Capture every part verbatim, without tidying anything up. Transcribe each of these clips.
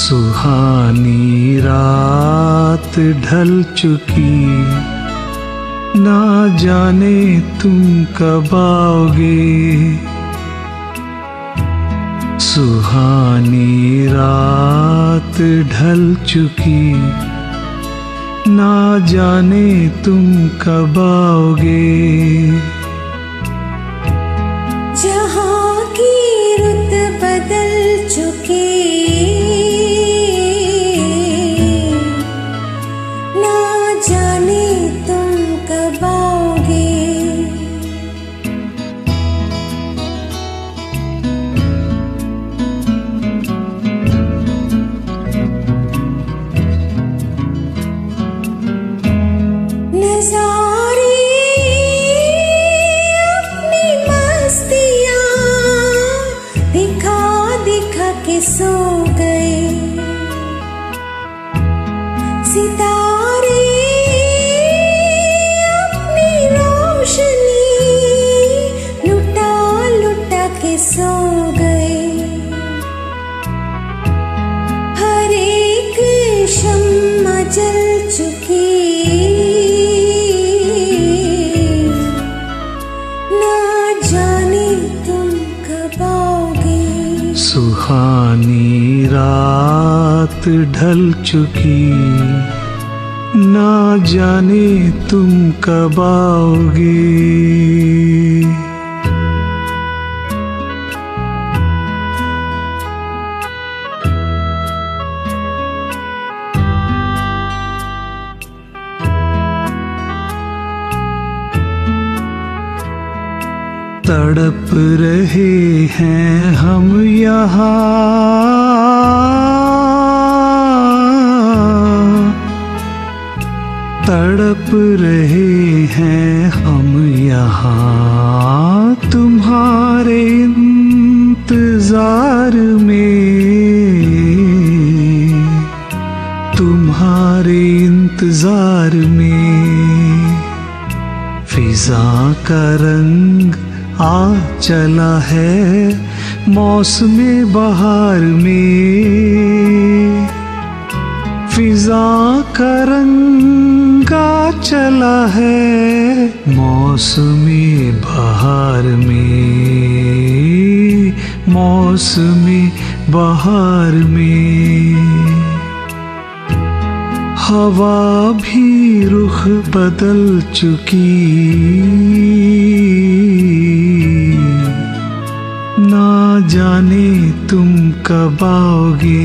सुहानी रात ढल चुकी, ना जाने तुम कब आओगे। सुहानी रात ढल चुकी, ना जाने तुम कब आओगे। जहाँ की रुत बदल चुकी, ना जाने तुम कब आओगे। नज़ारे अपनी मस्तियाँ दिखा दिखा के सो गए। सितारे अपनी रोशनी लुटा लुटा के सो गए। हर एक शम्मा जल चुकी, सुहानी रात ढल चुकी, ना जाने तुम कब आओगे। तड़प रहे हैं हम यहाँ, तड़प रहे हैं हम यहाँ तुम्हारे इंतजार में, तुम्हारे इंतजार में। फिजा का रंग आ चला है मौसमे बहार में, फिजा का रंग आ चला है मौसमे बहार में, मौसमे बहार में। हवा भी रुख बदल चुकी, ना जाने तुम कब आओगे।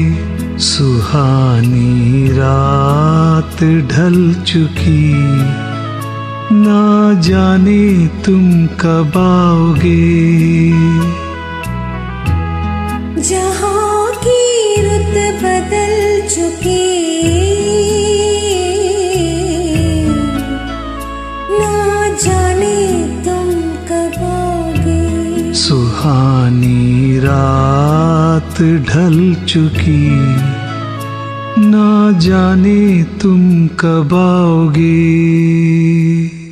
सुहानी रात ढल चुकी, ना जाने तुम कब आओगे। जहाँ की रुत बदल चुकी, सुहानी रात ढल चुकी, ना जाने तुम कब आओगे।